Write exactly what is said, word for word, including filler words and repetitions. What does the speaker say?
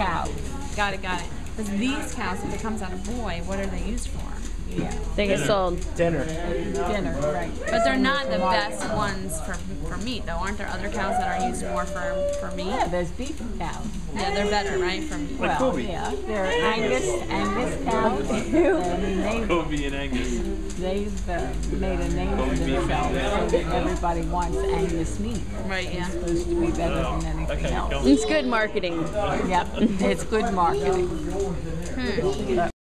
cows. Got it, got it. Because these cows, if it comes out a boy, what are they used for? Yeah, They get sold. Dinner. dinner, right. But they're not the best ones for for meat, though. Aren't there other cows that are used more for for meat? Yeah, there's beef cows. Yeah, they're better, right, for meat. Like Well, Kobe. yeah, they're Angus, Angus cows. I mean, they've, Kobe and Angus. they've uh, made a name for themselves so that everybody wants Angus meat. Right, yeah. It's supposed to be better than anything Okay, else. go. It's good marketing. Yep, it's good marketing. Hmm. But